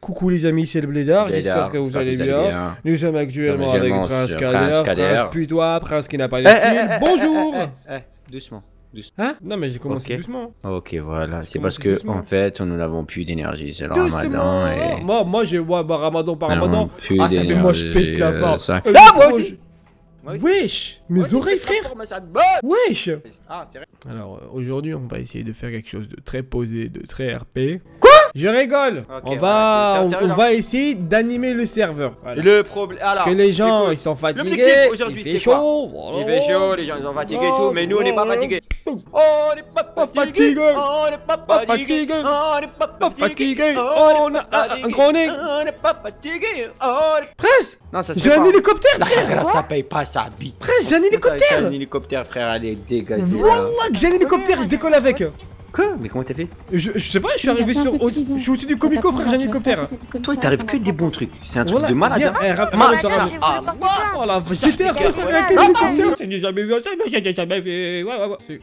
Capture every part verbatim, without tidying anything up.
Coucou les amis, c'est le Blédard, j'espère que vous allez bien. Nous sommes actuellement avec Prince Kader, Prince Putois, Prince qui n'a pas de style. Bonjour. Doucement. Hein? Non mais j'ai commencé okay. doucement. Ok voilà, c'est parce que doucement. En fait nous n'avons plus d'énergie, c'est le ramadan et... Moi, moi j'ai ouais, bah, ramadan par ramadan. Ah ça fait moi je pète la barre. Ah moi aussi. Wesh, mes oreilles frère. Wesh. Ah c'est vrai. Alors euh, aujourd'hui on va essayer de faire quelque chose de très posé, de très R P. Quoi? Je rigole. Okay, on va, voilà, on, on va essayer d'animer le serveur. Voilà. Le problème, alors que les gens écoute, ils sont fatigués. Aujourd'hui c'est chaud. Voilà. Il fait chaud, les gens ils sont fatigués et tout, mais nous on n'est pas fatigués. Oh, on n'est pas fatigués. On n'est pas fatigués. On n'est pas fatigués. On a un gros nez. On n'est pas fatigués. Prince. Non ça se fait pas. J'ai un hélicoptère frère. Ça paye pas sa bite. Prince j'ai un hélicoptère. Un hélicoptère frère, allez dégage. Wallah que j'ai un hélicoptère, je décolle avec. Quoi? Mais comment t'as fait? je, je sais pas, je suis arrivé sur... Je suis au-dessus du Comico frère, j'ai un hélicoptère. Toi t'arrives que des bons trucs, c'est un truc voilà, de malade hein. Eh, oh la G T R frère avec un hélicoptère. J'ai jamais vu ça, mais j'ai jamais fait... Ouais ouais ouais.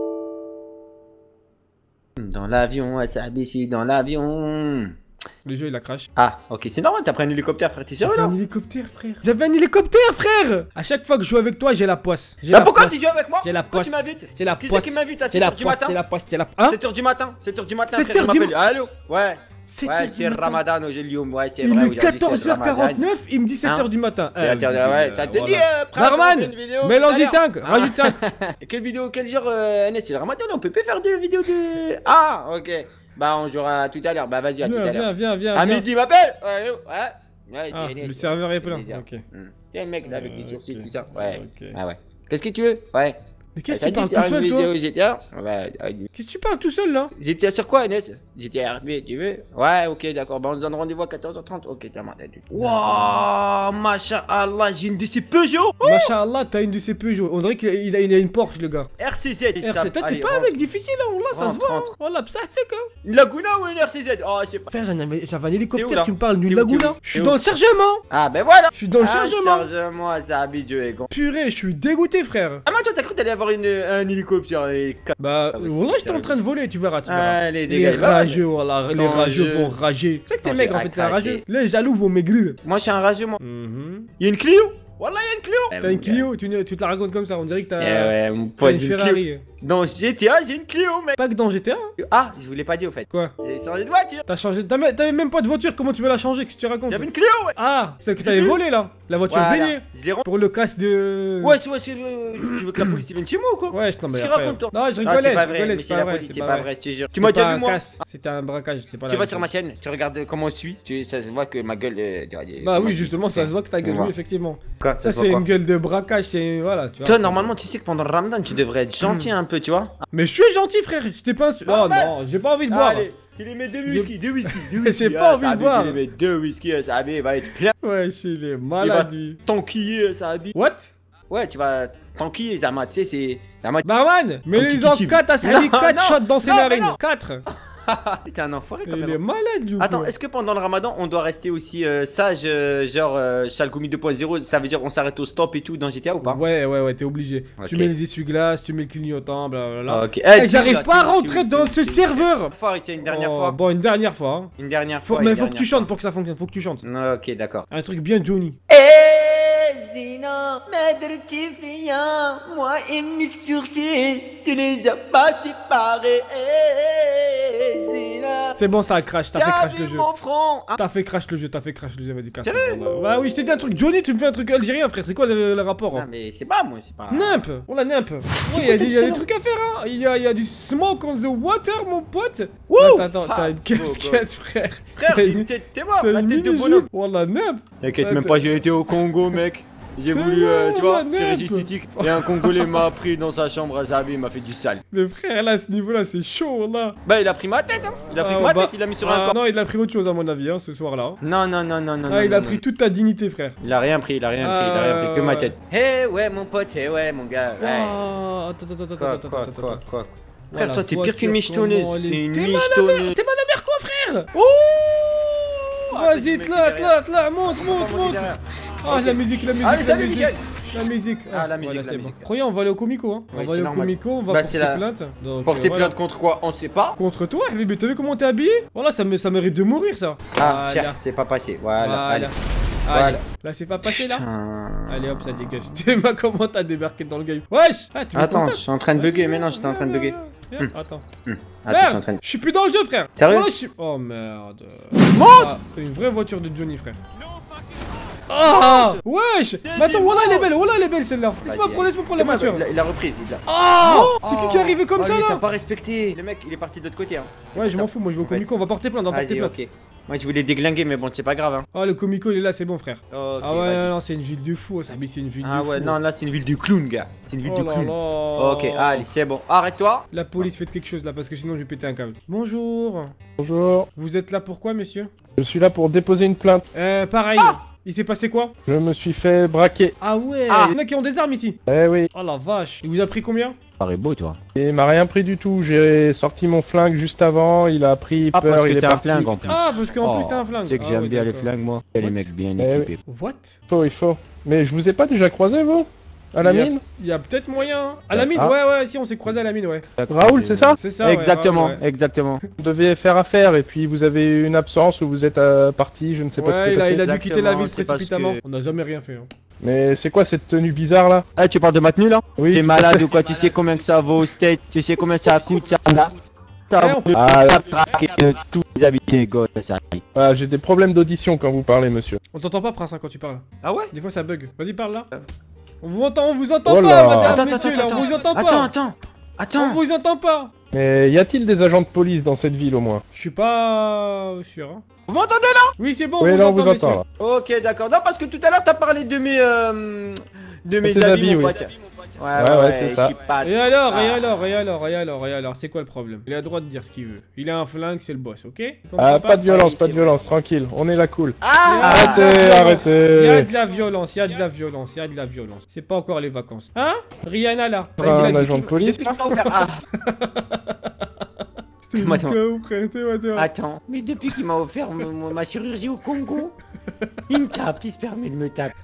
Dans l'avion, ouais, ça ici dans l'avion. Le jeu il a crash. Ah ok c'est normal, t'as pris un hélicoptère frère, t'es sérieux là? Un hélicoptère frère. J'avais un hélicoptère frère. À chaque fois que je joue avec toi j'ai la poisse. Bah pourquoi tu joues avec moi? J'ai la poisse. Tu m'invites? J'ai la poisse. Qui c'est qui m'invite à sept heures du matin? C'est la poisse, c'est la poisse. sept heures du matin, sept heures du matin frère je m'appelle. Allô? Ouais. Ouais c'est Ramadan aujourd'hui, ouais c'est vrai. Il est quatorze heures quarante-neuf, il me dit sept heures du matin. Ouais ça te dit Norman, mélange cinq, rajoute cinq. Quelle vidéo, quel genre N S? C'est le Ramadan, on peut pas faire deux vidéos de... Ah ok. Bah on jouera tout à l'heure, bah vas-y à tout à l'heure. Viens, viens, viens. À midi m'appelle. Ouais, ouais. Ah, le serveur est plein. Ok. T'es le mec là avec les sourcils tout ça. Ouais. Ah ouais. Qu'est-ce que tu veux? Ouais. Mais qu'est-ce que tu parles tout seul toi? G T A. Qu'est-ce que tu parles tout seul là? G T A sur quoi Inès? G T A R P tu veux? Ouais ok d'accord, bah on se donne rendez-vous à quatorze heures trente. Ok t'as marre. Wouah Masha'Allah, j'ai une de ces Peugeot. Masha'Allah t'as une de ces Peugeot. On dirait qu'il a, il a une Porsche le gars. R C Z. R C Z, toi t'es pas un mec difficile là, là ça se voit. Voilà, psahtek hein. Une Laguna ou une R C Z? Oh c'est pas... Frère j'avais un hélicoptère, tu me parles d'une Laguna. Je suis dans le chargement. Ah ben voilà. Je suis dans le chargement. Chargement, ça habite Dieu et con. Purée, je suis dégoûté frère. Ah mais toi t'as cru t'allais avoir une, un hélicoptère et... Bah voilà j'étais en train de voler, tu verras, tu verras. Allez, les rageux, voilà, les rageux vont rager. Tu sais que t'es maigre en fait, c'est un rageux. Les jaloux vont maigrir. Moi je suis un rageux moi. Il y a une Clio. Voilà, il y a une Clio. T'as une Clio, tu, tu te la racontes comme ça, on dirait que t'as ouais, mon pote, une Ferrari. Dans G T A, j'ai une Clio, mec. Pas que dans G T A. Ah, je vous l'ai pas dit au fait. Quoi? J'ai changé de voiture. T'as changé, t'avais même pas de voiture, comment tu veux la changer? Qu'est-ce que tu racontes? J'avais une Clio, ouais. Ah, celle que t'avais volée là. La voiture voilà. bélier. Je l'ai rendu. Pour le casse de... Ouais, c'est ouais, tu veux que la police vienne chez moi ou quoi? Ouais, je t'en mets. Raconte toi. Non, je rigolais, c'est pas vrai, rigolais, mais c'est la police, c'est pas vrai, je te jure. Tu m'as déjà vu moi? C'était un braquage, c'est pas. Tu vas sur ma chaîne, tu regardes comment je suis, ça se voit que ma gueule. Bah oui, justement, ça se voit que ta gueule, oui, effectivement. Quoi? Ça c'est une gueule de braquage, c'est voilà, tu vois. Toi normalement, tu sais que pendant le Ramadan, tu devrais être gentil un peu, tu vois. Mais je suis gentil, frère. Je t'ai pas. Oh non, j'ai pas envie de boire. Allez, tu les mets deux whisky, deux whisky, deux whisky. J'ai pas envie de boire. Tu les mets deux whisky, ça va être plein. Ouais, il est malade lui. Tanquiller, ça habite. What? Ouais, tu vas tanquiller les amas, tu sais, c'est. Barman, mets-les en quatre à Sally, quatre shots dans ses narines. quatre. T'es un enfoiré quand même. Il est malade lui. Attends, est-ce que pendant le Ramadan on doit rester aussi euh, sage, euh, genre euh, Chalgoumi deux point zéro, ça veut dire on s'arrête au stop et tout dans G T A ou pas? Ouais, ouais, ouais, t'es obligé. Okay. Tu mets les essuie-glaces, tu mets le clignotant, blablabla. Ok. Hey, j'arrive pas à rentrer dans ce serveur. Faut arrêter une dernière oh, fois. Bon, une dernière fois. Hein. Une dernière faut, fois. Mais faut que tu chantes pour que ça fonctionne. Faut que tu chantes. Ok, d'accord. Un truc bien Johnny. Zina, m'aider-tu viens, moi et mes sourcils, tu les as pas séparés. C'est bon, ça a crash, t'as fait crash le jeu. Hein? T'as fait crash le jeu, t'as fait crash le jeu, vas-y, casse. Bah oui, je t'ai dit un truc Johnny, tu me fais un truc algérien, frère, c'est quoi le, le rapport? Non, hein? Mais c'est pas moi, c'est pas. Nimp, on la nimp. Ouais, il y, y a des trucs à faire, hein. Il y a, y a du smoke on the water, mon pote. Wouh! Attends, t'as une casquette, frère. Frère, j'ai une tête, t'es mort, la tête de bonhomme. On la nimp. T'inquiète même pas, j'ai été au Congo, mec. J'ai voulu, euh, tu vois, chirurgie esthétique. Et un Congolais m'a pris dans sa chambre à Zabi, il m'a fait du sale. Mais frère, là, à ce niveau-là, c'est chaud, là. Bah, il a pris ma tête, hein. Il a pris ah, ma bah, tête, il l'a mis sur ah, un corps. Non, il a pris autre chose, à mon avis, hein, ce soir-là. Non, non, non, non, non. Ah, il non, a non, pris non. toute ta dignité, frère. Il a rien pris, il a rien pris, il a rien pris, que ma tête. Eh hey, ouais, mon pote, eh hey, ouais, mon gars. Ouais. Oh, attends, attends, attends, attends, quoi, attends, quoi, attends. quoi, frère, toi, t'es pire qu'une michetonneuse. T'es une michetonneuse. T'es ma mère, quoi, frère? Oh! Vas-y, là, là, là, monte, monte, monte. Ah, la musique, la musique, la musique. La musique. Ah, la musique, voilà, la bon. musique. Croyez, on va aller au Comico. Hein. Oui, on va aller au normal. Comico, on va Bah, porter la... plainte. Donc, porter euh, voilà. plainte contre quoi? On sait pas. Contre toi, mais t'as vu comment t'es habillé? Voilà, ça, me, ça mérite de mourir ça. Ah, voilà. cher, c'est pas passé. Voilà, Voilà. allez. Allez. Voilà. Là, c'est pas passé là? Putain. Allez hop, ça dégage. T'es comment t'as débarqué dans le game? Wesh! Ah, tu me Attends, constates? je suis en train de bugger, mais non, j'étais en train de bugger. Viens, Attends. Hum. Attends, je suis en Merde! train de... Je suis plus dans le jeu, frère! Sérieux? Voilà, je suis... Oh merde. Monte! Ah, une vraie voiture de Johnny, frère. Ah! Wesh! Mais attends, voilà, elle est belle, voilà, elle est belle celle-là. Laisse-moi prendre, laisse-moi prendre la voiture. Il a, il a reprise, il a. Ah! C'est qui qui est arrivé comme oh, ça lui, là? T'as pas respecté. Le mec, il est parti de l'autre côté. Hein. Ouais, je m'en fous, moi je vais au Comico, on va porter plainte, on va porter Vas-y, plainte. ok. Moi, je voulais déglinguer, mais bon, c'est pas grave. Hein. Ah, le Comico il est là, c'est bon, frère. Ok, Ah ouais, vas-y. non, non, c'est une ville de fou, ça, mais c'est une ville Ah de fou. ouais, non, là, c'est une ville de clown, gars. C'est une ville Oh de là clown. là. Ok, allez, c'est bon. Arrête-toi. La police, faites quelque chose là, parce que sinon je vais péter un câble. Bonjour. Bonjour, Vous êtes là pourquoi, monsieur? je suis là pour déposer une plainte. Euh, pareil. Il s'est passé quoi? Je me suis fait braquer. Ah ouais. Ah. Il y en a qui ont des armes ici. Eh oui, Oh la vache. Il vous a pris combien? Paraît beau, toi. il m'a rien pris du tout. J'ai sorti mon flingue juste avant, il a pris Ah, peur, parce il que est t'as un parti. flingue en plus. Ah, parce qu'en Oh, plus t'as un flingue. Tu sais que Ah j'aime ouais, bien les d'accord. flingues, moi. Et les What? mecs bien Eh équipés. What? Il faut, il faut. Mais je vous ai pas déjà croisé, vous? À la Il y a- mine? Il y a peut-être moyen. hein. À la mine, Ah. ouais, ouais, si on s'est croisé à la mine, ouais. Raoul, c'est ça? C'est ça. ouais, Exactement, ouais, ouais. exactement. Vous deviez faire affaire et puis vous avez eu une absence ou vous êtes euh, parti, je ne sais pas ce qui Ouais, s'est il a, passé. il a dû quitter la ville Exactement, c'est parce précipitamment. que- On n'a jamais rien fait. Hein. Mais c'est quoi cette tenue bizarre là? Ah, tu parles de ma tenue là? Oui. T'es malade ou quoi? Tu sais combien que ça vaut au state? Tu sais combien ça coûte ça là? Eh, Ça on vaut Ah, la traque de tous les habitants gauche, ça arrive. ah, j'ai des problèmes d'audition quand vous parlez, monsieur. On t'entend pas, Prince, hein, quand tu parles. Ah ouais? Des fois ça bug. Vas-y, parle là. On vous entend, on vous entend Oh pas, là. madame, Attends, messieurs, attends, là, attends. on vous entend pas. Attends, attends. On Attends. vous entend pas. Mais y a-t-il des agents de police dans cette ville au moins? Je suis pas sûr. Hein. Vous m'entendez là? Oui, c'est bon, Oui, on là on vous vous entend, entend messieurs. là. Ok, d'accord. Non, parce que tout à l'heure, t'as parlé de mes. Euh, de mes tes habits, habits, mon oui. pote. Ouais, Ouais, ouais, c'est je ça. suis pas- Et alors, et Ah. alors, et alors, et alors, et alors, c'est quoi le problème? Il a le droit de dire ce qu'il veut. Il a un flingue, c'est le boss, ok? Comme Ah, ça, pas de violence, oui, pas de c'est violence, tranquille, on est là cool. Ah! Arrêtez, Il y a arrêtez. de la violence, il y a de la violence, il y a de la violence. C'est pas encore les vacances. Hein? Rihanna là. Ah, Il a un dit agent qu'il- de police. Depuis que t'as offert- Ah, T'es Moi, K O, frère, t'es moi, t'es moi. attends, mais depuis qu'il m'a offert mon- mon- ma chirurgie au Congo, il me tape, il se permet de me taper.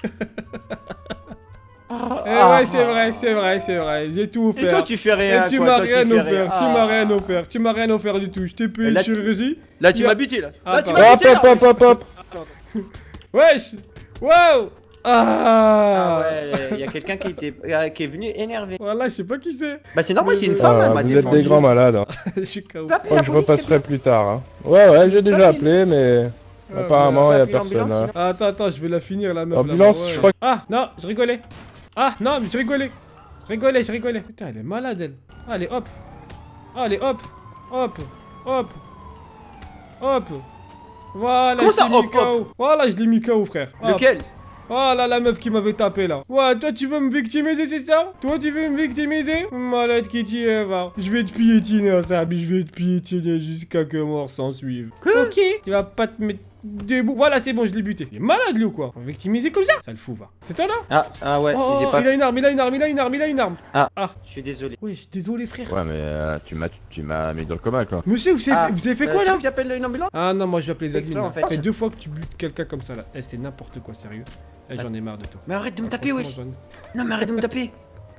Ah, Eh ah, ouais, c'est ah. vrai, c'est vrai, c'est vrai. J'ai tout Et offert. toi, tu fais rien. Et tu quoi, m'as toi, rien fais offert, tu Ah. m'as rien offert, tu m'as rien offert du tout. Je t'ai payé Et là, une chirurgie. Là, tu Il y a- m'as buté là. Ah, Là, tu pardon. m'as Hop, buté là. hop, hop, hop, hop. Wesh! Wow! Ah! Ah ouais, il y a quelqu'un qui était euh, qui est venu énervé. Voilà, je sais pas qui c'est. Bah c'est normal, c'est une Ah, femme, elle Ah, m'a vous êtes défendu. des grands malades. Hein. Je suis K O. T'as appelé Je crois la que je police, repasserai plus tard. Hein. Ouais, ouais, j'ai déjà appelé, mais Ah, apparemment, bah, y a appelez personne. l'ambulance, Hein. Ah, attends, attends, je vais la finir la meuf. Ambulance, là, ouais. je crois que- Ah, non, je rigolais. Ah, non, mais je rigolais. Je rigolais, je rigolais. Putain, elle est malade, elle. Allez, hop. Allez, hop. Hop. Hop. Hop. Voilà, Comment je ça, l'ai mis hop, K O. Voilà, je l'ai mis K O, frère. Hop. Lequel? Voilà la meuf qui m'avait tapé là. Ouais, toi tu veux me victimiser, c'est ça? Toi tu veux me victimiser? Malade qui tu es, va. Je vais te piétiner, ça, mais je vais te piétiner jusqu'à que mort s'en suive. Ok. Tu vas pas te mettre debout. Voilà, c'est bon, je l'ai buté. Il est malade lui ou quoi? On va victimiser comme ça? Ça le fout, va. C'est toi là? Ah, ah ouais, Oh, j'ai pas. il a une arme, il a une arme, il a une arme, il a une arme. Ah. Ah. Je suis désolé. Ouais, je suis désolé, frère. Ouais, mais euh, tu m'as tu m'as mis dans le coma quoi. Monsieur, vous, avez- Ah, vous avez fait euh, quoi tu là? veux que j'appelle une ambulance? Ah non, moi je vais appeler les Exprès, admins. en fait. Ça fait deux fois que tu butes quelqu'un comme ça là. Eh, c'est n'importe quoi, sérieux. Eh, j'en ai marre de toi. Mais arrête de me Ah, taper, wesh. franchement, Non, mais arrête de me taper.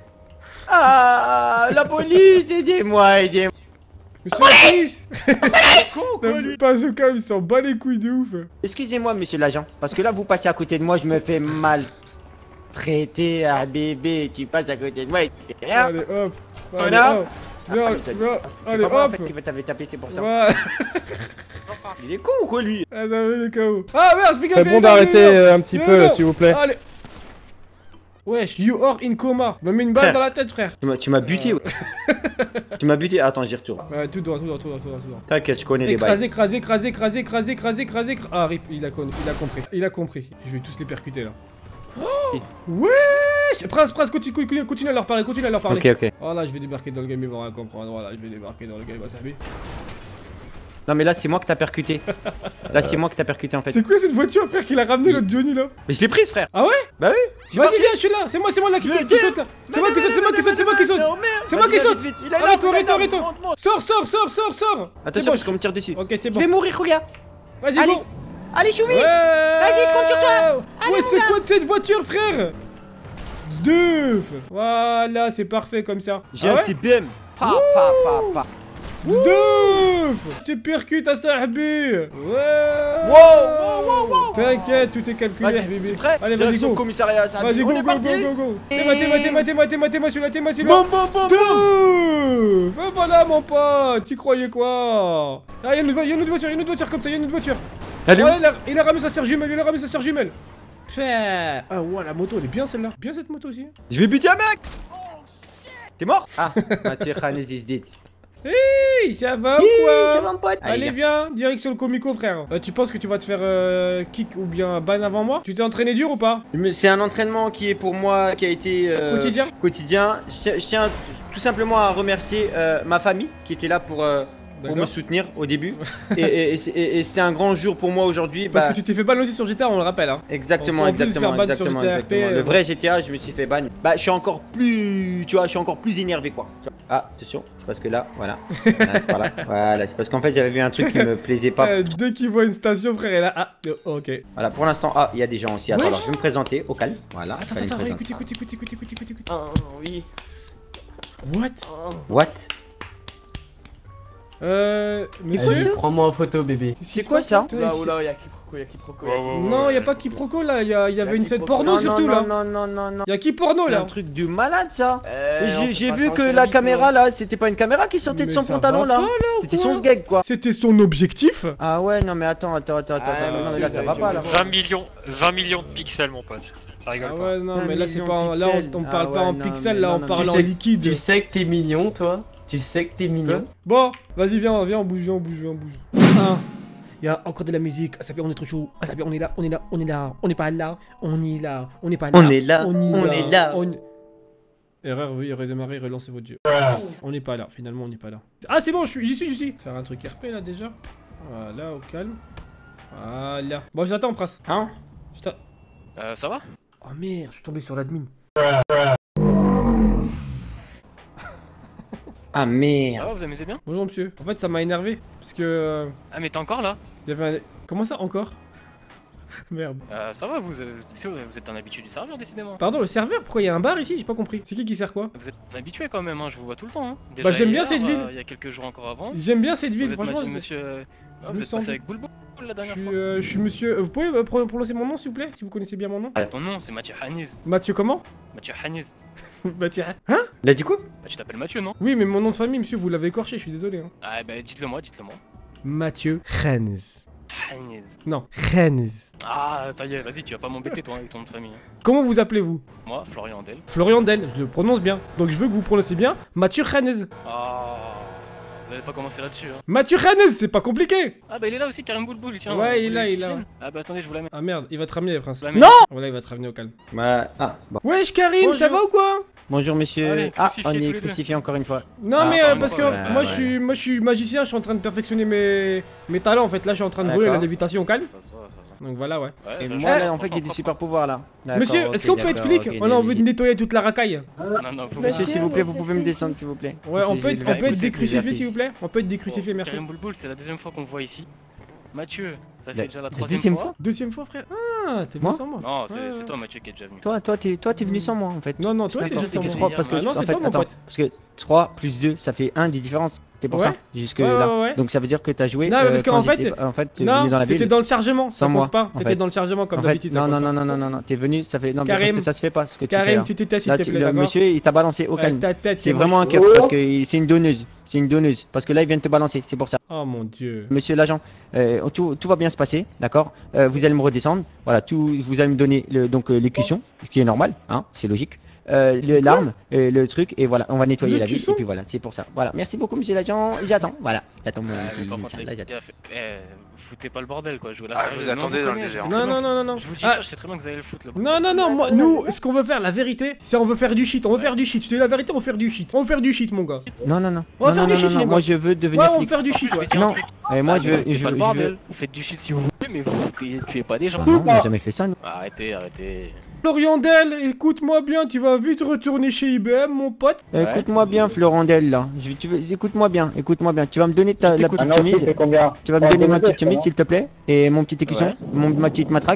Ah, la police, aidez-moi, aidez-moi. Monsieur la police! Con, quoi, lui. Pas au calme, il s'en bat les couilles de ouf. Excusez-moi, monsieur l'agent, parce que là, vous passez à côté de moi, je me fais mal traiter un bébé, tu passes à côté de moi, et tu fais rien. Allez hop. Allez Voilà. hop. Viens, Ah, mais ça- viens. C'est Allez pas moi, en hop. fait, qui va t'avoir tapé, c'est pour ça. Ouais. Il est con ou quoi, lui? Ah, ça va le K O. Ah merde, fais gaffe. C'est il est bon là, d'arrêter il est là. euh, un petit Il est peu là. là, s'il vous plaît. Allez. Wesh, you are in coma. Me mets une balle Frère. dans la tête, frère. Tu m'as- Tu m'as buté, ouais. Tu m'as buté, attends, j'y retourne. Ouais, tout droit, tout droit, tout droit, tout droit, tout droit. T'inquiète, je connais les Écrasé, bails. écrasé, écrasé, écrasé, écrasé, écrasé, écrasé, écrasé. Ah, rip, il a, con... il a compris. Il a compris. Je vais tous les percuter là. Oh wesh. Prince, Prince, continue, continue, continue à leur parler, continue à leur parler. Ok, ok. Voilà, je vais débarquer dans le game, ils vont rien comprendre. Voilà, je vais débarquer dans le game, wasabi. Non, mais là, c'est moi que t'as percuté. Là, c'est moi que t'as percuté, en fait. C'est quoi cette voiture, frère, qu'il a ramené l'autre Johnny là? Mais je l'ai prise, frère. Ah ouais? Bah oui. Vas-y, viens, je suis là. C'est moi, c'est moi là qui, qui saute là. C'est moi qui saute, c'est moi qui saute, c'est moi qui saute. C'est moi qui saute. Arrête-toi, arrête-toi, arrête-toi. Sors, sors, sors, sors, sors. Attention, C'est bon, parce qu'on me tire dessus. Ok, c'est Je bon. vais mourir, regarde. Vas-y, Allez. go. Allez, Choumi. Ouais. Vas-y, je compte sur toi. Ouais, c'est quoi de cette voiture, frère? Zduf. Voilà, c'est parfait comme ça. J'ai Ah un ouais petit B M. Pa, pa, pa, pa. Zduf. Tu percutes à Sahabi. Ouais. Wow, wow, wow, wow. T'inquiète, tout est calculé, Vas-y, bébé. tu es prêt? Allez, vas-y, Direction go. commissariat, ça Vas-y, on go, est go, parti. go, go, go. Et- T'es-moi, t'es-moi, t'es-moi, t'es-moi, t'es-moi, t'es-moi, celui-là, t'es-moi, celui-là. Boum, boum, boum, boum. Zduf. Voilà, mon pote. Tu croyais quoi? Ah, y'a une, vo- y a une autre voiture, y'a une autre voiture comme ça, y'a une autre voiture. Elle est où? Ouais, il a, il a ramené sa sœur jumelle, il a ramené sa sœur jumelle. Fait. Ah, ouais, la moto, elle est bien celle-là. Bien cette moto aussi. Je vais buter un mec. T'es mort? Ah, Mathieu Khanes is dead. Hey, ça va ou Hi, quoi? ça va, mon pote? Allez, viens, direction le comico, frère. Euh, tu penses que tu vas te faire euh, kick ou bien ban avant moi? Tu t'es entraîné dur ou pas? Mais c'est un entraînement qui est pour moi, qui a été euh, Quotidien? quotidien. Je tiens, je tiens tout simplement à remercier euh, ma famille qui était là pour, euh, pour D'accord. me soutenir au début. et et- et c'est- et- et c'était un grand jour pour moi aujourd'hui. Parce bah, que tu t'es fait ban aussi sur G T A, on le rappelle. Hein. Exactement, En plus de exactement, faire ban sur exactement, G T A R P, exactement. Le euh, vrai G T A, je me suis fait ban. Bah, je suis encore plus, tu vois, je suis encore plus énervé quoi. Ah, attention, c'est parce que là, voilà, voilà c'est par là. Voilà, c'est parce qu'en fait j'avais vu un truc qui me plaisait pas. Euh, dès qu'il voit une station, frère, elle a. Ah, oh, ok. Voilà, pour l'instant, ah, il y a des gens aussi. Attends, Wesh. alors je vais me présenter au calme. Voilà. Attends, fallait me attends, présenter. écoute, écoute, écoute, écoute, écoute, écoute, écoute. Oh oui. What? What? Euh. Vas-y, Monsieur? prends-moi en photo, bébé. Qu'est-ce qui C'est se quoi passe, ça? là? Oula, oula, y'a quiproquo, y'a quiproquo. y'a quiproquo. Non, y a pas quiproquo là, y, a- y avait une scène porno Non, surtout non, là. Non, non, non, non. Y a qui porno C'est là? un truc de malade ça. Euh, Et on J'ai peut j'ai pas vu changer que la la vie, caméra toi. là, c'était pas une caméra qui sortait de Mais son ça pantalon va là. pas, là, ou C'était quoi? son sgeg quoi. C'était son objectif? Ah ouais, non mais attends, attends, attends, attends, Ah, attends, non mais monsieur, là ça vous va avez pas dû là. le voir. vingt millions, vingt millions de pixels, mon pote. Ça rigole Ah pas. ouais, non, Un mais là c'est million pas. en- de Là on, pixels. on Ah parle pas ouais, en non, pixels, mais là non, on non, parle mais en tu sais- liquide. Tu sais que t'es mignon, toi? Tu sais que t'es mignon? Bon, vas-y, viens, viens, on bouge, viens, on bouge, viens, on bouge. Ah, il y a encore de la musique. Ah, ça fait, on est trop chaud. Ah, ça fait, on est là, on est là, on est là. On n'est pas là, on est là, on n'est pas là. On est là, y on va, est là. on- Erreur, oui, redémarrer, relancez votre jeu. On n'est pas là, finalement, on n'est pas là. Ah, c'est bon, je suis- j'y suis, j'y suis. Faire un truc R P là déjà. Voilà, au calme. Voilà. Bon, je t'attends, Pras. Hein? Je t'attends. Euh, ça va? Oh merde, je suis tombé sur l'admin. Ah Ça merde. va, vous amusez bien? Bonjour, monsieur. En fait, ça m'a énervé. Parce que. euh, Ah, mais t'es encore là? Il y avait un... Comment ça, encore? Merde. Euh, ça va, vous, vous, vous êtes un habitué du serveur, décidément. Pardon, le serveur? Pourquoi il y a un bar ici? J'ai pas compris. C'est qui qui sert quoi? Vous êtes un habitué quand même, hein, je vous vois tout le temps. Hein. Déjà Bah, j'aime bien hier, cette ville. euh, Il y a quelques jours encore avant. J'aime bien cette Vous ville, êtes franchement. ma- c'est- monsieur. euh, je ah, me vous êtes sens passé bien. avec Boulbo la Je dernière suis, fois. euh, je suis monsieur. euh, Vous pouvez euh, pro- prononcer mon nom s'il vous plaît? Si vous connaissez bien mon nom? Ton nom, c'est Mathieu Haniz. Mathieu comment? Mathieu Haniz. Mathieu. Hein? Il a dit quoi? Bah, tu t'appelles Mathieu, non? Oui, mais mon nom de famille, monsieur, vous l'avez écorché, je suis désolé. Hein. Ah, bah, dites-le moi, dites-le moi. Mathieu Renz. Haniz. Non, Renz. Ah, ça y est, vas-y, tu vas pas m'embêter, toi, avec ton nom de famille. hein. Comment vous appelez-vous? Moi, Florian Del. Florian Del, je le prononce bien. Donc je veux que vous prononcez bien Mathieu Renz. Ah, vous allez pas commencer là-dessus, hein. Mathieu Renz, c'est pas compliqué. Ah, bah, il est là aussi, Karim Boulboul, tiens. Ouais, vous il est là, voulez il est là. qu'il vienne Ah, bah, attendez, je vous l'amène. Ah merde, il va te ramener, Prince. Je vous l'amène. Non! Voilà, il va te ramener au calme. Bah, ah, bon. Wesh, Karim, ça Bonjour. va ou quoi? Bonjour monsieur. Allez, Ah, crucifiez on tous est les deux. crucifié encore une fois. Non Ah, mais encore euh, une parce que fois, ouais, moi ouais. je suis moi je suis magicien, je suis en train de perfectionner mes mes talents en fait. Là je suis en train de voler la D'accord. lévitation au calme. Ça se voit, ça se Donc voilà ouais. voit. Ouais, Et bah, moi je- là en fait j'ai des propre, super pouvoirs là. Monsieur, D'accord, est-ce ok, qu'on peut être d'accord, flic? ok, On a envie de allez-y. nettoyer toute la racaille. propre. Non, non, vous Monsieur s'il vous plaît, vous pouvez me descendre s'il vous plaît. Ouais, on J'ai- peut j'ai être, le on peut être vérifié, décrucifié c'est s'il vous plaît. On peut être décrucifié, merci. Karim Boulboul, c'est la deuxième fois qu'on me voit ici. Mathieu, ça La- fait déjà la la troisième deuxième fois. Deuxième fois frère. Ah, t'es venu Moi sans moi. Non, c'est Ouais, c'est ouais. toi Mathieu qui est déjà venu. Toi, toi, t'es, toi, t'es venu sans moi en fait. Non non, toi t'es D'accord, juste c'est sans que moi. trois parce que Ah non, en c'est fait, toi mon attends, pote. parce que trois plus deux ça fait un des différences. C'est pour Ouais. ça jusque Ouais, là. ouais, ouais. Donc ça veut dire que t'as joué. Non, mais euh, parce qu'en quand fait, j'étais- en fait, t'es Non, venu dans la t'étais ville. dans le chargement, ça Sans compte moi, pas. en T'étais fait. dans le chargement comme En fait, d'habitude. ça non, compte non, pas. non, non, non, non, non, t'es venu, ça fait. Non, mais Karim. parce que ça se fait pas ce que tu fais Karim, là. tu t'es assis Là, s'il te tu- plaît, le d'accord? monsieur, il t'a balancé au Ouais, calme. ta tête, C'est moi, vraiment un je- keuf parce que il- c'est une donneuse. C'est une donneuse. Parce que là, il vient de te balancer, c'est pour ça. Oh mon dieu. Monsieur l'agent, euh, tout, tout va bien se passer, d'accord. Euh, Vous allez me redescendre. Voilà, tout, vous allez me donner le, donc euh, l'écusson, ce qui est normal, hein, c'est logique. Euh, le- L'arme, euh, le truc, et voilà, on va nettoyer la ville. L'écusson Et puis voilà, c'est pour ça. Voilà, merci beaucoup, monsieur l'agent. J'attends, voilà. J'attends mon Ah, mais petit. par contre, tiens, les là, j'attends. gars, fait- eh, foutez pas le bordel quoi. Je vous la Ah, sérieuse. vous Non, attendez vous dans le connaissez, désert. je sais très Non bien. non non non non. Je vous dis Ah, ça, je sais très bien que vous allez le foutre là. Non, non, non, moi, nous, ce qu'on veut faire, la vérité, c'est on veut faire du shit, on veut faire du shit. Je te dis la vérité, on veut faire du shit. On veut faire du shit, mon gars. Non, non, non. On va non, faire non, du non, shit, non, les moi gars. je veux devenir Ouais, on veut flic. faire du shit, Je vais ouais. dire Non. un truc. Et moi Ah, je mais veux. foutez je- pas le je bordel. veux- Vous faites du shit si vous voulez, mais vous tuez, tuez pas des gens. Non, on n'a jamais fait ça, nous. Arrêtez, arrêtez. Florian Del, écoute-moi bien, tu vas vite retourner chez I B M, mon pote. Euh, Écoute-moi bien, Florandel, là. Je, tu veux- écoute-moi bien, écoute-moi bien. Tu vas me donner ta, la petite chemise. Tu vas me donner ma petite chemise, s'il te plaît. Et mon petit écusson, Ouais. mon, ma petite matraque.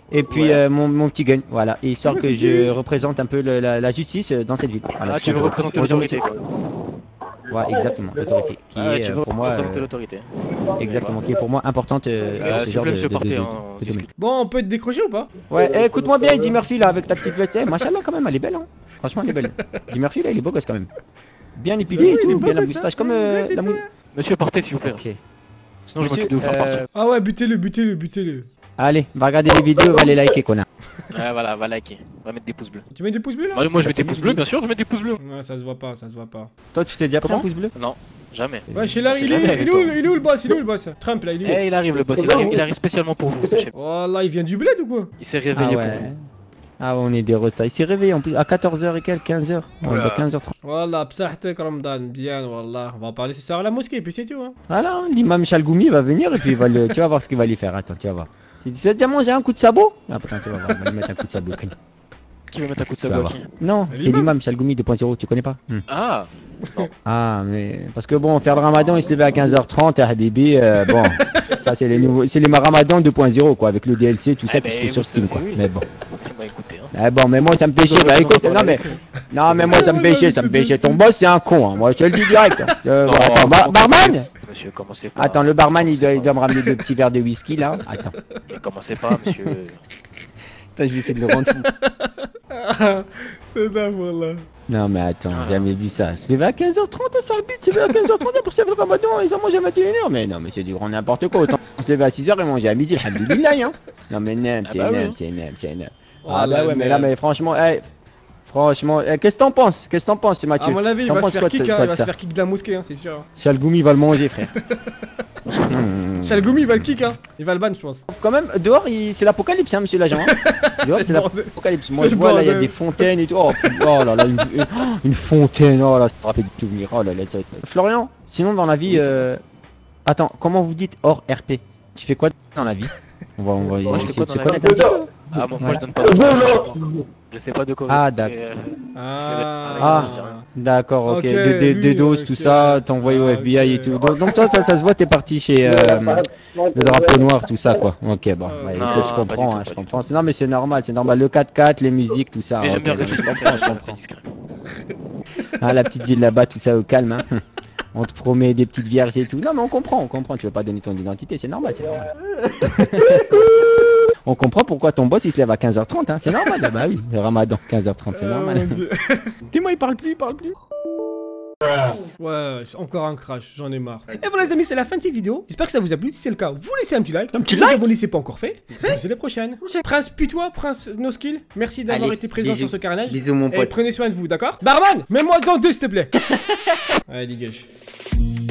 Et puis Ouais. euh, mon, mon petit gun, voilà. Et histoire Ouais, que c'est je qui représente un peu le- la, la justice euh, dans cette ville. Voilà, Ah, tout tu veux simplement. représenter l'autorité, quoi. Ouais, exactement, l'autorité. Qui Ah, est tu euh, veux pour moi, représenter euh, l'autorité. exactement, qui est pour moi importante euh, Euh, dans ce S'il genre vous plaît, de, monsieur de, de, Porté, de- hein, de on domaine. discute. Bon, on peut être décroché ou pas? Ouais, eh, écoute-moi bien, Eddie Murphy là, avec ta petite veste. Eh, machallah quand même, elle est belle, hein. Franchement, elle est belle. Eddie Murphy là, il est beau gosse quand même. Bien épilé Ouais, et il est tout, beau bien la gosse, moustache, hein. comme euh, Ouais, c'est la mou... Monsieur Porté, s'il vous plaît. Ok. Sinon, je Monsieur, m'occupe de vous faire euh, partir. Ah ouais, butez-le, butez-le, butez-le. Allez, va regarder les vidéos, va les liker, connard. Ouais, voilà, va liker. Va mettre des pouces bleus. Tu mets des pouces bleus là? Moi, moi, je mets des pouces bleus, bien sûr, je mets des pouces bleus. Ouais, ça se voit pas, ça se voit pas. Toi, tu t'es déjà pris un Comment pouce bleu? Non, jamais. Ouais, chez là, C'est il jamais est, avec il est toi. où, il est où le boss? Il est où le boss? Trump là, il est où? Eh, il arrive le boss, il arrive, il arrive spécialement pour vous, sachez. Voilà, il vient du bled ou quoi? Il s'est Ah réveillé pour ouais. vous. Ah, on est des rostas. Il s'est réveillé en plus à quatorze heures et quelques, quinze heures. On est à quinze heures trente. Voilà, psahtek Ramadan, bien, wallah. On va en parler ce soir à la mosquée, puis c'est tout, hein. Voilà, l'imam Chalgoumi va venir et puis il va le... tu vas voir ce qu'il va lui faire. Attends, tu vas voir. Tu dis, tu as déjà mangé un coup de sabot? Ah, putain, tu vas voir, on va lui mettre un coup de sabot. Qui va mettre un coup de Tu vas sabot à voir. qui? Non, L'imam. c'est l'imam Chalgoumi deux point zéro, tu connais pas? Hmm. Ah, Ah, mais parce que bon, faire le ramadan, il se levait à quinze heures trente, à Habibi, euh, bon, ça c'est les nouveaux, c'est les ramadan deux point zéro quoi, avec le D L C, tout ça, Eh tout ce ben, qui est sur vous Steam savez, quoi. oui. Mais bon, bah écoutez, hein. eh bon, mais moi ça me fait chier, bah écoute, non mais, non mais moi ça me fait chier, ça me fait chier. Ton boss c'est un con, hein. Moi je te le dis direct. hein. Euh, Non, attends, bar- non, barman. Monsieur, commencez pas. Attends, le barman il doit, il doit me ramener deux petits verres de whisky là. Attends, Ne commencez pas, monsieur. Putain, je vais essayer de le rendre fou. C'est dingue, voilà. Non mais attends, Ah. j'ai jamais vu ça. C'est à quinze heures trente, ça habite, c'est à quinze heures trente pour servir le ramadan, ils ont mangé à vingt et une heures. Mais non mais c'est du grand n'importe quoi, autant se lever à six heures et manger à midi, alhamdoulilah hein. Non mais nem, Ah c'est bah oui, nem, hein. c'est nem, c'est nem. Oh, Ah bah la ouais, mais là merde. mais franchement, eh, franchement, eh, qu'est-ce que t'en penses? Qu'est-ce que t'en penses, À Mathieu? mon avis, il T'en va se penses faire quoi, kick, toi, hein, toi, il va de se ça faire kick de la mosquée, hein, c'est sûr. Chalgoumi va le manger, frère. Hmm. Chalgoumi, il va le kick, hein. Il va le ban, je pense. Quand même, dehors, il- c'est l'apocalypse, hein, monsieur l'agent. hein. Dehors, C'est c'est le bordel. l'apocalypse. Moi, C'est je le vois là, il y a bordel. des fontaines et tout. Oh, pu- oh là là, une, une- une fontaine. Oh là, ça te rappelle des souvenirs. Oh là là, ça- Florian, sinon dans la vie, Oui, c'est euh... attends, comment vous dites hors R P? Tu fais quoi dans la vie? On va, on va Moi, je fais essayer quoi de se dans la connaître un petit peu. Ah, moi, moi Ouais. je donne pas de Je sais pas de quoi. Ah, vous- d'accord. euh, Ah, Ah. D'accord, ok. Ok, de, de, lui, de dos, ok. tout ça, t'envoies au Ah, F B I et ok. tout. Donc, donc toi, ça, ça se voit, t'es parti chez euh, le drapeau noir, tout ça, quoi. Ok, bon. Euh, Ouais, non, écoute, je pas comprends, du tout, hein, pas je du comprends. Non, mais c'est normal, c'est normal. Le quatre quatre, les musiques, tout ça. Mais j'aime ok, bien non, rester je discret. comprends, je j'aime comprends. rester discret. Ah, la petite ville là-bas, tout ça au calme. Hein. On te promet des petites vierges et tout. Non, mais on comprend, on comprend. Tu veux pas donner ton identité, c'est normal, c'est normal. On comprend pourquoi ton boss il se lève à quinze heures trente, hein. C'est normal, ah bah oui, le ramadan, quinze heures trente, c'est Ah, normal. mon Dieu. Dis-moi, il parle plus, il parle plus. Ouais, encore un crash, j'en ai marre. Et voilà les amis, c'est la fin de cette vidéo. J'espère que ça vous a plu. Si c'est le cas, vous laissez un petit like. Un petit like. Abonnez, c'est pas encore fait. C'est la prochaine. Prince Putois, Prince No Skill, merci d'avoir Allez, été présent bisous. sur ce carnage. Bisous, mon Et pote. prenez soin de vous, d'accord? Barman, mets-moi dans deux s'il te plaît. Allez, dégage.